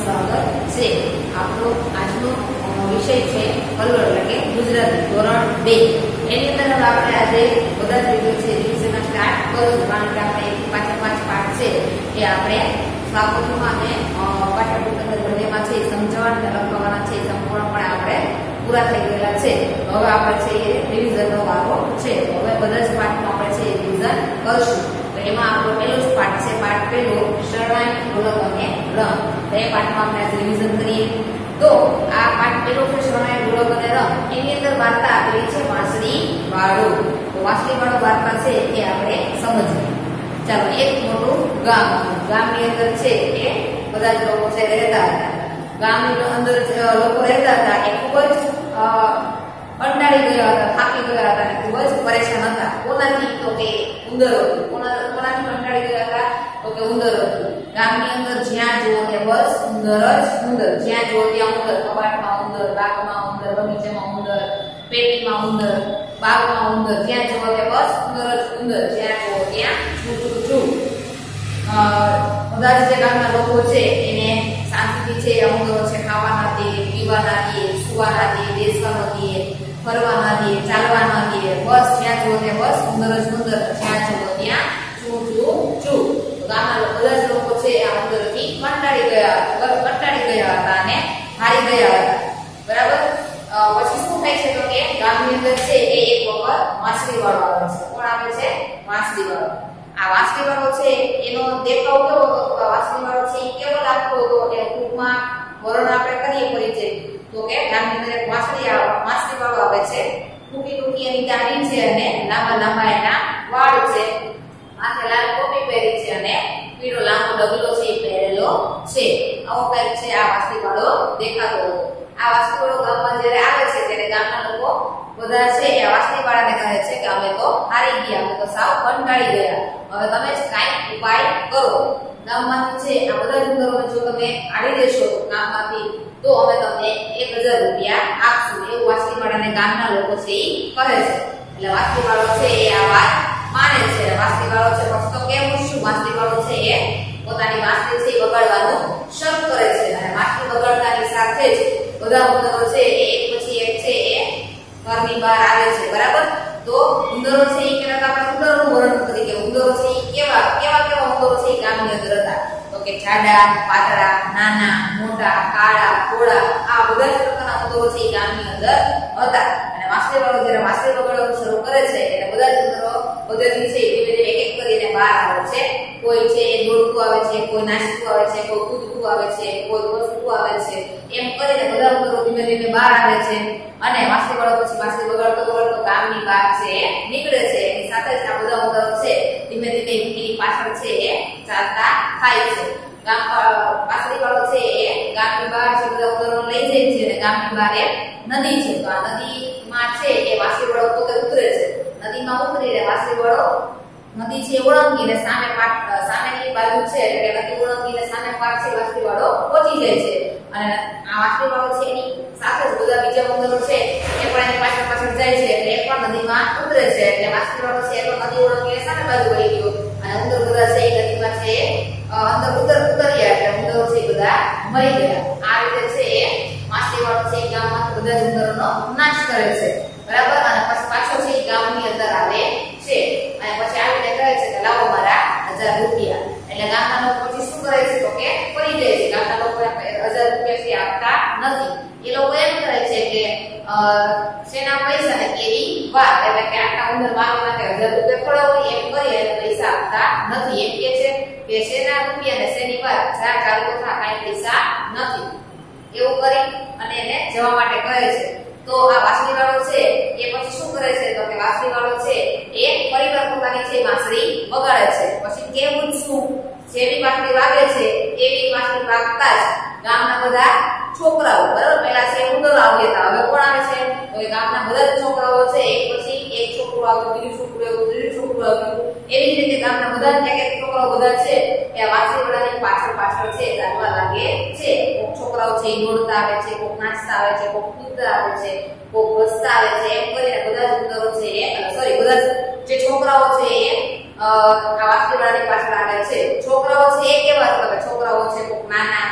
સ્વાગત છે. આપણો આજનો વિષય છે કલર એટલે કે ગુજરાતી ધોરણ 2. એની અંદર આપણે આજે બધા જ વિડીયો છે રિવિઝન સ્ટાર્ટ કરીશું, કારણ કે આપણે 5 પાઠ છે એ આપણે સ્વાગતમાં અને પાઠ્યપુસ્તક બંનેમાં છે સમજવાના અને લખવાના છે સંપૂર્ણપણે આપણે પૂરા થઈ ગયેલા છે. હવે આપણે છે એ રિવિઝનનો વારો છે. હવે બધા જ પાઠમાં આપણે છે રિવિઝન કરીશું. તો એમાં આપણો પહેલો જ પાઠ છે, પાઠ પહેલો શરણાઈ, ઢોલક અને રંગ. તો એ પાઠમાં આપણે આજે રિવિઝન કરીએ. તો આ પાઠ પહેલો છે શરણાઈ, ઢોલક અને રંગ. એની અંદર વાર્તા આપેલી છે વાંસળી વાળો. તો વાંસળી વાળો વાર્તા છે એ આપણે સમજીએ. ચાલો, એક મોટું ગામની અંદર છે એ બધા જ લોકો છે રહેતા હતા. ગામની અંદર લોકો રહેતા હતા એ ખૂબ જ કંટાળી ગયા હતા, થાકી ગયા હતા અને ખૂબ જ પરેશાન હતા. કોનાથી? તો કે ઉંદર હતું. કોનાથી કંટાળી ગયા હતા? તો કે ઉંદર હતું. ગામની અંદર જ્યાં જુઓ ત્યાં બસ ઉંદર જ ઉંદર. જ્યાં જુઓ ત્યાં ઉંદર. કબાટમાં ઉંદર, બાગમાં ઉંદર, બગીચામાં ઉંદર, પેટીમાં ઉંદર, બાગમાં ઉંદર. જ્યાં જુઓ ત્યાં બસ ઉંદર જ ઉંદર. જ્યાં જુઓ ત્યાં છૂ. બધા જે ગામના લોકો છે એને શાંતિથી છે ઉંદરો છે ખાવાના દે, પીવાના દે, સુવાના દે, બેસવાના દે, ફરવાના દે, ચાલવાના દે. બસ જ્યાં જુઓ ત્યાં બસ ઉંદર જ ઉંદર. જ્યાં જુઓ ત્યાં છૂ. ગામના બધા જ લોકો છે આ ઉંદરથી કંટાળી ગયા હતા અને હારી ગયા હતા. બરાબર. પછી શું થાય છે તો કે ગામની અંદર છે એ એક વખત વાંસળી વાળો આવે છે. કોણ આવે છે? વાંસળી વાળો. આ વાંસળી વાળો છે એનો દેખાવ કેવો હતો? તો વાંસળી વાળો છે એ કેવો લાગતો હતો? એ ટૂંકમાં વર્ણન આપણે કરીએ પરિચય. તો કે ગામની અંદર એક વાંસળી વાળો આવે છે. ટૂંકી એની દાઢી છે અને લાંબા એના વાળ છે. માથે લાલ ટોપી પહેરી છે અને પીળો લાંબો ડગલો છે એ પહેરેલો છે. આવો કંઈક છે આ વાંસળી વાળો દેખાતો હતો. આ વાંસળી વાળો ગામમાં જ્યારે આવે છે ત્યારે ગામના લોકો બધા છે એ વાંસળી વાળાને કહે છે કે અમે તો હારી ગયા, અમે તો સાવ કંટાળી ગયા, હવે તમે જ કાંઈક ઉપાય કરો. ગામમાંથી છે આ બધા ઉંદરોને જો તમે કાઢી દેશો ગામમાંથી તો અમે તમને 1000 રૂપિયા આપશું, એવું વાંસળી વાળાને ગામના લોકો છે એ કહે છે. એટલે વાંસળી વાળો છે એ આ વાત માને છે. વાંસળી વાળો છે પછી તો કેવું શું? વાંસળી વાળો છે એ પોતાની વાંસળી છે વગાડવાનું શરૂ કરે છે અને વાંસળી વગાડતાની સાથે જ બધા ઉંદરો છે એ એક પછી એક છે એ ઘરની બહાર આવે છે. બરાબર. તો ઉંદરો છે એ કેવા? આપણે ઉંદરોનું વર્ણન કરી કે ઉંદરો છે એ કેવા ઉંદરો છે એ ગામની અંદર હતા. તો કે જાડા, પાતળા, નાના, મોટા, કાળા, ધોળા, આ બધા જ પ્રકારના ઉંદરો છે એ ગામની અંદર હતા. અને વાંસળી વાળો જ્યારે વાંસળી વગાડવાનું શરૂ કરે છે એટલે બધા જ ઉંદરો બધેથી છે ધીમે એક કરીને બહાર આવે છે. કોઈ છે એ દોડતું આવે છે, કોઈ નાચતું આવે છે, કોઈ કૂદતું આવે છે, કોઈ વસતું આવે છે. એમ કરીને બધા ઉંદરો ધીમે બહાર આવે છે. અને વાંસળી વાળો પછી વાંસળી વગાડતો ગામની બહાર છે નીકળે છે. એની સાથે જ આ બધા ઉંદરો છે ધીમે એની પાછળ છે એ ચાલતા થાય છે. વાંસળી વાળો છે એ ગામની બહાર છે બધા ઉંદરો લઈ જાય છે અને ગામની બહાર એક નદી છે. તો આ નદીમાં છે એ વાંસળી વાળો પોતે ઉતરે છે. નદીમાં ઉતરીને વાંસળી વાળો નદી છે ઓળંગીને સામેની બાજુ છે એટલે નદી ઓળંગીને સામે પાર છે વાંસળી વાળો પહોંચી જાય છે. અને આ વાંસળી વાળો છે એની સાથે જ બધા બીજા ઉંદરો છે એ પણ એની પાછળ જાય છે એટલે એ પણ નદીમાં ઉતરે છે. એટલે વાંસળી વાળો છે એ તો નદી ઓળંગીને સામે બાજુ વહી ગયો અને ઉંદર બધા છે એ નદીમાં છે અંદર ઉતર્યા એટલે ઉંદરો છે બધા મરી ગયા. આ રીતે છે એ વાંસળી વાળો છે એ ગામમાંથી બધા જ ઉંદરોનો નાશ કરે છે. બરાબર. અને પછી પાછો છે એ ગામની અંદર આવે છે અને પછી આવીને કહે છે કે લાવો મારા 1000 રૂપિયા. એટલે ગામના લોકો પછી શું કરે છે તો કે ફરી જાય છે. ગામના લોકો 1000 રૂપિયા આપતા નથી. એ લોકો એમ કહે છે કે સેના પૈસા ને કેવી વાત, એટલે કે આટલા ઉંદર માગવા માટે 1000 રૂપિયા ખોડાવો એમ કરી અને પૈસા આપતા નથી. એમ કે છે કે સેના રૂપિયા ને શેની વાત, જા ચાલુ થા, કાંઈ પૈસા નથી. એવું કરી અને એને જવા માટે કહે છે. તો આ વાંસળી વાળો છે એ પછી શું કરે છે તો કે વાંસળી વાળો છે એ ફરીવાર પોતાની છે વાંસળી વગાડે છે. પછી કેવું શું? જેવી વાંસળી વાગે છે એવી વાંસળી વાગતા જ ગામના બધા છોકરાઓ, બરાબર, પેલા છે ઉંદરો આવ્યા હતા, હવે કોણ આવે છે તો એ ગામના બધા જ છોકરાઓ છે એક પછી એક છોકરો આવ્યું, બીજું છોકરું આવ્યું, ત્રીજું છોકરું આવ્યું. એવી રીતે ગામના બધા જ એક છોકરાઓ બધા છે એ વાંસળી વાળાની પાછળ છે ચાલવા લાગે છે. કોક છોકરાઓ છે એ દોડતા આવે છે, કોક નાચતા આવે છે, કોક કૂદતા આવે છે, કોક હસતા આવે છે. એમ કરીને બધા જ ઉંદરો છે બધા જે છોકરાઓ છે એ આ વાંસળી વાળાની પાછળ આવે છે. છોકરાઓ છે એ કેવા? છોકરાઓ છે કોક નાના, મોટા,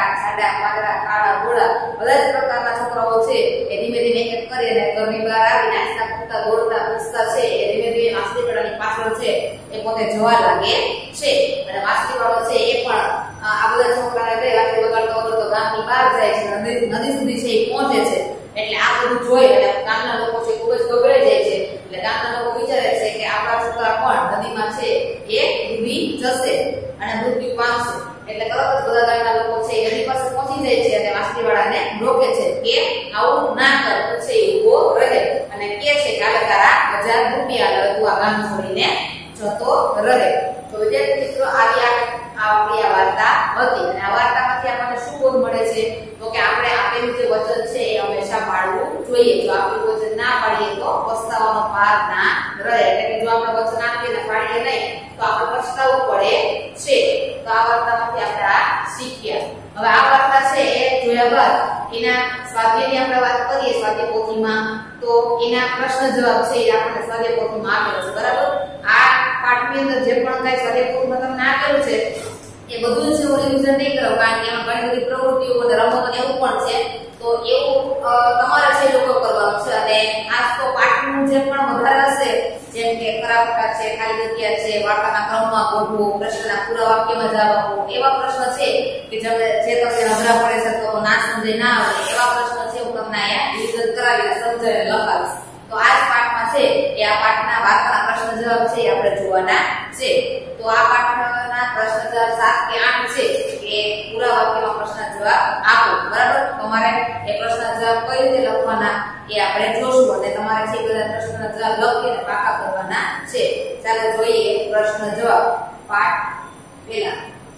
જાડા પાતળા કાળા ગોળા બધા જ પ્રકારના છોકરાઓ છે એ ધીમે ધીમે એક કરી અને ઘરની બહાર આવી નાચતા કૂદતા દોડતા પૂછતા છે એ ધીમે ધીમે માછલીવાળાની પાછળ છે એ પોતે જવા લાગે છે અને માછલીવાળો છે એ પણ આ બધા છોકરાને લઈ વાંસળી વગાડતો વગાડતો ગામની બહાર જાય છે નદી સુધી છે એ પહોંચે છે એટલે આ બધું જોઈ અને ગામના લોકો છે ખૂબ જ ગભરાઈ જાય છે એટલે ગામના લોકો વિચારે છે કે આપણા છોકરા પણ નદીમાં છે એ ડૂબી જશે અને મૃત્યુ પામશે એટલે તરત જ બધા ગામના લોકો છે એ નદી પાસે પહોંચી જાય છે અને માછલીવાળાને રોકે છે કે આવું ના કર છે ઉભો રહે અને કહે છે કે આ તારા 1000 રૂપિયા લે તું આ ગામ છોડીને જતો રહે તો વિદ્યાર્થી મિત્રો આપણી આ વાર્તા હતી અને આ વાર્તામાંથી આપણને શું બોધ મળે છે તો કે આપણે આપેલું જે વચન છે એ હંમેશા પાળવું જોઈએ જો આપણે વચન ના પાડીએ તો પસ્તાવાનો પાર ના રહે એટલે કે જો આપણે વચન આપીએ ને પાડીએ નહીં તો આપણે પસ્તાવવું પડે છે તો આ વાર્તામાંથી આપણે આ શીખ્યા હવે આ વાર્તા છે એ જોયા બાદ એના સ્વાધ્યાયની આપણે વાત કરીએ સ્વાધ્યાય પોથીમાં તો એના પ્રશ્ન જવાબ છે એ આપણને સ્વાધ્યાય પોથીમાં આપેલો છે બરાબર આ પાઠની અંદર જે પણ કઈ સ્વાધ્યાય પોથીમાં તમને આપેલું છે એ બધું જ રિવિઝન નહીં કરો કારણ કે એમાં ઘણી બધી પ્રવૃત્તિઓ અને રમતો અને એવું પણ છે તો એવું તમારે છે લોકો કરવાનું છે અને આજ તો પાઠનું જે પણ વધારે હશે જેમ કે ખરાબટા છે ખાલી જગ્યા છે વાર્તાના ક્રમમાં ગોઠવું પ્રશ્નના પૂરા વાક્યમાં જવાબ આપવો એવા પ્રશ્ન છે કે જે તમને નબળા પડે છે તો ના સમજે ના આવે એવા પ્રશ્ન છે હું તમને અહીંયા રિવિઝન કરાવીને સમજાવીને લખાવીશ તો આ જ પાઠમાં છે એ આ પાઠના વાર્તાના પ્રશ્ન જવાબ છે એ આપણે જોવાના છે તો આ પાઠના પ્રશ્ન જવાબ 7 કે 8 છે કે પૂરા વાક્યમાં પ્રશ્ન જવાબ આપો બરાબર તમારે એ પ્રશ્ન જવાબ કઈ રીતે લખવાના એ આપણે જોશું અને તમારે છે બધા પ્રશ્નના જવાબ લખીને પાકા કરવાના છે ચાલો જોઈએ પ્રશ્ન જવાબ પાઠ પહેલા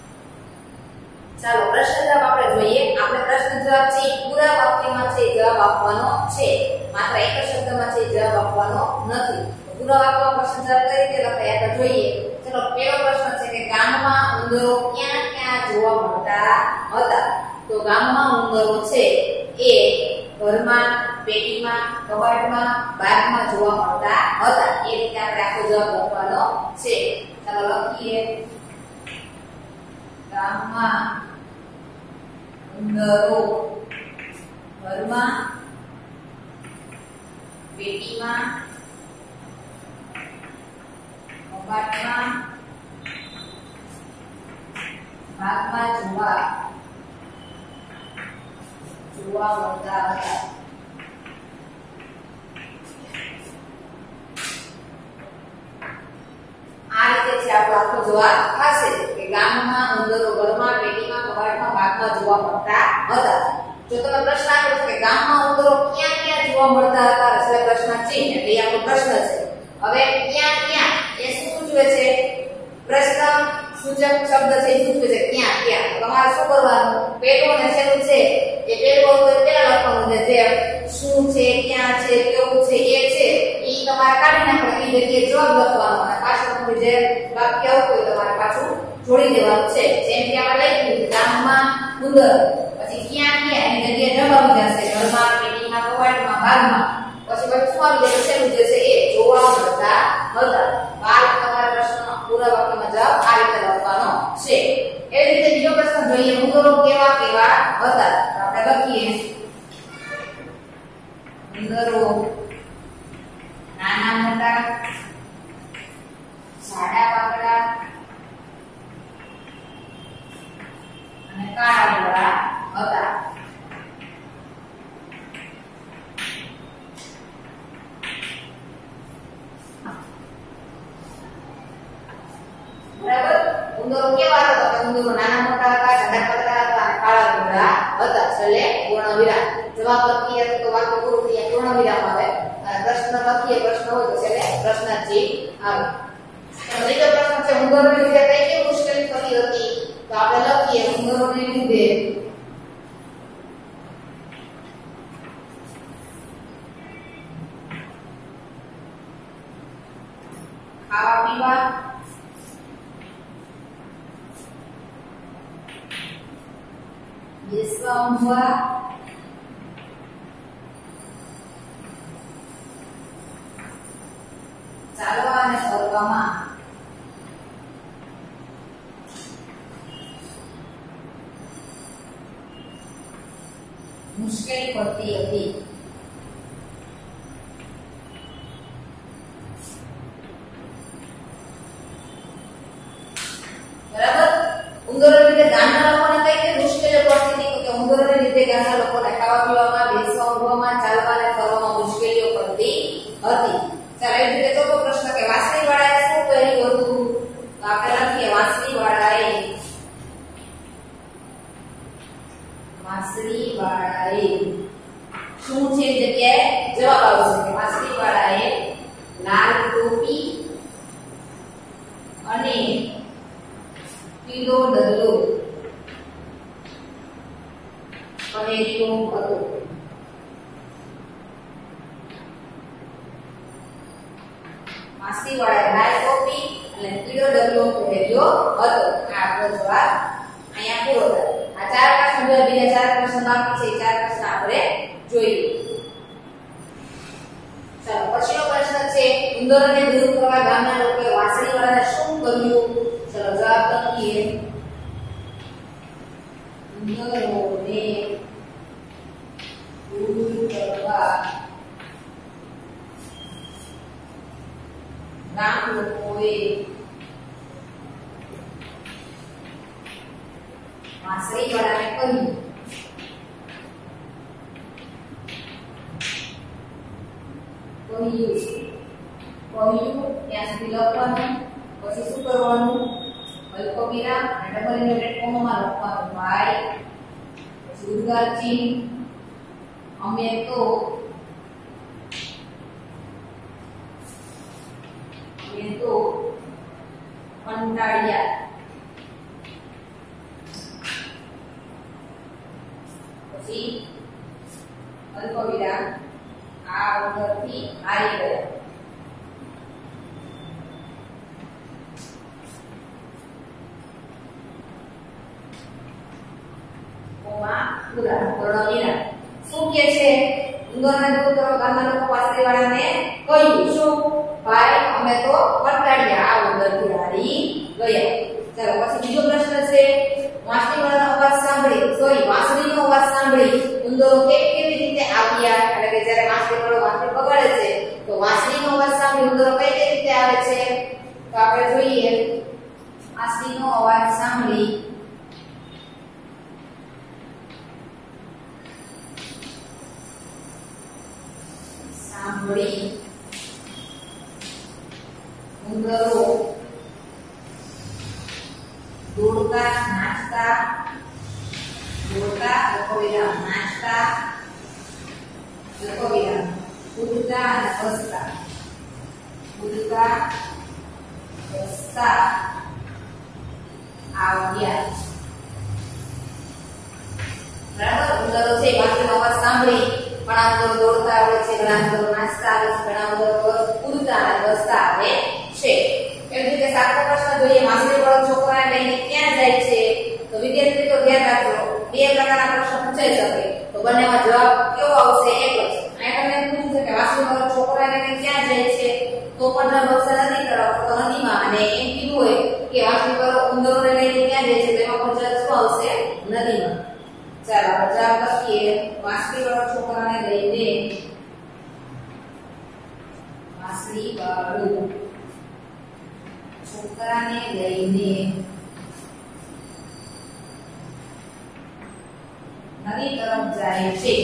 ચાલો પ્રશ્ન જવાબ આપણે જોઈએ આપણે પ્રશ્ન જવાબ છે પૂરા વાક્યમાં છે જવાબ આપવાનો છે માત્ર એક જ શબ્દમાં છે જવાબ આપવાનો નથી પૂરા વાક્યમાં પ્રશ્ન જવાબ કઈ રીતે લખાય આપણે જોઈએ ચલો પહેલો પ્રશ્ન છે કે ગામમાં ઉંદરો ક્યાં ક્યાં જોવા મળતા હતા તો ગામમાં ઉંદરો છે એ ઘરમાં પેટીમાં કબાટમાં બાગમાં જોવા મળતા હતા એ રીતે આપણે આખો જવાબ લખવાનો છે ચાલો લખીએ ગામમાં ઉંદરો ઘરમાં પેટીમાં કબાટમાં બાગમાં જોવા મળતા હતા આ રીતે છે આપણો આખો જવાબ થશે કે ગામમાં ઉંદરો ઘરમાં પેટીમાં કબાટમાં બાગમાં જોવા મળતા હતા જો તમે પ્રશ્ન આપ્યો કે ગામમાં ઉંદરો ક્યાં ક્યાં જોવા મળતા હતા એટલે પ્રશ્ન ચિહ્ન એટલે આપણો પ્રશ્ન છે હવે ક્યાં ક્યાં એ શું સૂચવે છે પ્રશ્ન સૂચક શબ્દ છે એ સૂચવે છે ક્યાં ક્યાં તમારે શું કરવાનું પેલું અને છેલ્લું છે એ પેલું હોય પેલા લખવાનું છે જે શું છે ક્યાં છે કેવું છે એ છે એ તમારે કાઢી નાખવાનું એ જગ્યાએ જવાબ લખવાનો અને પાછળનું જે વાક્ય આવતું હોય તમારે પાછું જોડી દેવાનું છે જેમ કે આપણે લખ્યું ગામમાં ઉંદર પછી ક્યાં ક્યાં એની જગ્યાએ જવાબ આવી જશે ઘરમાં પેટીમાં કબાટમાં બાગમાં પછી શું આવી જશે છેલ્લું જે છે એ જોવા મળતા હતા બાદ તમારા પ્રશ્નનો પૂરા વાક્યમાં જવાબ આ રીતે લખવાનો છે એ રીતે બીજો પ્રશ્ન જોઈએ ઉંદરો કેવા કેવા હતા આપણે લખીએ ઉંદરો નાના મોટા સાડા પાકડા અને કાળા ગોરા હતા બરાબર ઉંદરો કેવા હતા ઉંદરો નાના મોટા હતા સાડા પાકડા હતા અને કાળા ગોરા હતા છેલ્લે પૂર્ણ વિરામ જવાબ લખીએ તો વાક્ય પૂરું થઈ પૂર્ણ વિરામ આવે અને પ્રશ્ન લખીએ પ્રશ્ન હોય તો છેલ્લે પ્રશ્ન ચિહ્ન આવે ત્રીજો પ્રશ્ન છે ઉંદરોને લીધે કઈ કઈ મુશ્કેલી થતી હતી તો આપણે લખીએ ઉંદરોને લીધે ખાવા પીવા બેસવા ઊંઘવા ચાલવા અને ફરવામાં મુશ્કેલી પડતી હતી. બરાબર. ઉંદરોને લીધે ગામના લોકોને કઈ કઈ મુશ્કેલીઓ પડતી હતી? કે ઉંદરોને લીધે ગામના લોકોને ખાવા પીવામાં, બેસવા ઊંઘવામાં, ચાલવા અને ફરવામાં મુશ્કેલીઓ પડતી હતી. ચાલો એ રીતે ચોથો પ્રશ્ન કે વાંસળીવાળાએ શું કર્યું હતું? તો આપણે લખીએ વાંસળીવાળાએ શું છે જગ્યાએ જવાબ આવશે કે વાંસળીવાળાએ લાલ ટોપી અને પીળો ડલ્લો પહેર્યો હતો. વાંસળીવાળાએ લાલ ટોપી અને પીળો ડલ્લો પહેર્યો હતો. આ આપણો જવાબ અહીંયા પૂરો થાય. આ 4 પ્રશ્ન જોયા, બીજા 4 પ્રશ્ન બાકી છે. 4 પ્રશ્ન આપણે જોઈએ. ચાલો પછીનો પ્રશ્ન છે ઉંદરોને દૂર કરવા ગામના લોકોએ વાંસળીવાળાને શું કર્યું? ચલો જવાબ લખીએ. ઉંદરોને દૂર કરવા ગામ લોકોએ વાંસળીવાળાને કહ્યું ત્યાં સુધી લખવાનું. પછી શું કરવાનું? અલ્પવિરામ અને ડબલ ઇન્વર્ટેડ કોમામાં લખવાનું ભાઈ. પછી ઉદ્ગાર ચિહ્ન અમે તો કંટાળ્યા. પછી અલ્પવિરામ આ વગરથી હારી ગયા. શું કે છે? ઉંદરને દૂર કરવા ગામના લોકો વાંસળીવાળાને કહ્યું શું? ભાઈ અમે તો કંટાળ્યા, આ ઉંદરથી હારી ગયા. ચાલો પછી બીજો પ્રશ્ન છે વાંસળીનો અવાજ સાંભળી ઉંદરો કેવી રીતે આવ્યા? એટલે કે જ્યારે વાંસળીવાળો વાંસળી વગાડે છે તો વાંસળીનો અવાજ સાંભળી ઉંદરો કઈ રીતે આવે છે? તો આપણે જોઈએ. વાંસળીનો અવાજ સાંભળી ઉંદરો દોડતા નાચતા કૂદતા અને હસતા આવ્યા. બરાબર. ઉંદરો છે વાંસળીનો અવાજ સાંભળી ઘણા ઉંદરો દોડતા આવે છે, ઘણા ઉંદરો નાચતા આવે છે, ઘણા ઉંદરો કૂદતા અને હસતા આવે છે. એવી રીતે 7મો પ્રશ્ન જોઈએ. વાંસળીવાળો છોકરાને લઈને ક્યાં જાય છે? તો વિદ્યાર્થી મિત્રો ધ્યાન રાખજો, બે પ્રકારના પ્રશ્ન પૂછાઈ શકે તો બંનેમાં જવાબ કેવો આવશે? એક જ. અહીંયા તમને પૂછ્યું છે કે વાંસળીવાળો છોકરાને લઈને ક્યાં જાય છે? તો પણ જવાબ આવશે નદી તરફ, તો નદીમાં. અને એમ કીધું હોય કે વાંસળીવાળો ઉંદરોને લઈને ક્યાં જાય છે તો એમાં પણ જવાબ શું આવશે? નદીમાં. ચાલો આપણે જવાબ લખીએ. વાંસળીવાળો છોકરાને લઈને નદી તરફ જાય છે.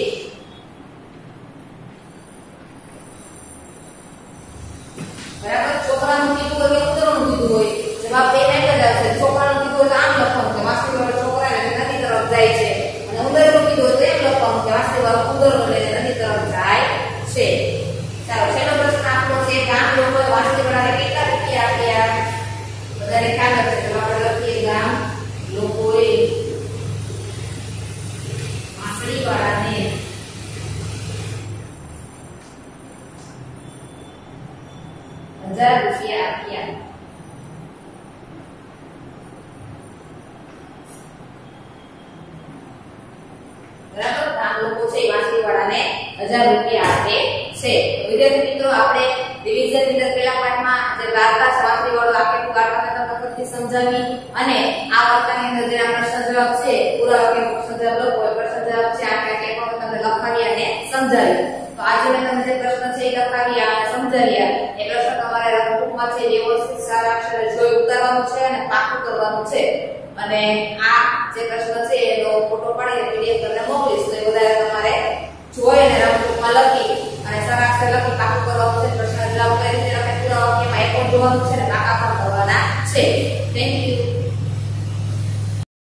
બરાબર. છોકરાનું કીધું હોય કે ઉંદરોનું કીધું હોય જવાબ બે લાઈન જ આવશે. છોકરાનું કીધું હોય તો આમ લખવાનું કે વાંસળીવાળો છોકરાને લઈને નદી તરફ જાય છે, અને ઉંદરોનું કીધું હોય તો એમ લખવાનું કે વાંસળીવાળો ઉંદરોને લઈને નદી તરફ જાય છે. ચાલો છેલ્લો પ્રશ્ન આપણો છે ગામ લોકોએ વાંસળીવાળાને કેટલા રૂપિયા આપ્યા? બધાને ખ્યાલ હશે તો આપણે લખીએ ગામ લોકોએ વાંસળીવાળાને ₹1000 આપ્યા. બરાબર. ગામ લોકો છે વાંસળીવાળાને ₹1000 આપે છે. વિદ્યાર્થી મિત્રો આપણે રિવિઝન ની પહેલા પાઠમાં જે વાર્તા છે વાંસળીવાળો આખેલું વાર્તાને તમને ફરીથી સમજાવી, અને આ વાર્તાની અંદર જે પ્રશ્ન જવાબ છે પૂરા વાક્યનો પ્રશ્ન જવાબ લખો. પ્રશ્ન જવાબ છે આખે તમને સમજાવ્યું. તો આજે મેં તમને જે પ્રશ્ન છે એ લખાવ્યા અને સમજાવ્યા. એ પ્રશ્ન તમારે રફબુકમાં છે વ્યવસ્થિત સારા અક્ષરે જોઈ ઉતારવાનું છે અને પાકું કરવાનું છે. અને આ જે પ્રશ્ન છે એનો ફોટો પાડીને પીડીએફ તમને મોકલીશ. તો એ બધા તમારે જોઈ અને રફબુકમાં લખી અને સારા અક્ષરે લખી પાકું કરવાનું છે. પ્રશ્ન જવાબ કઈ રીતે લખે પૂરા વાક્યમાં એ પણ જોવાનું છે અને પાકા પણ કરવાના છે. Thank you.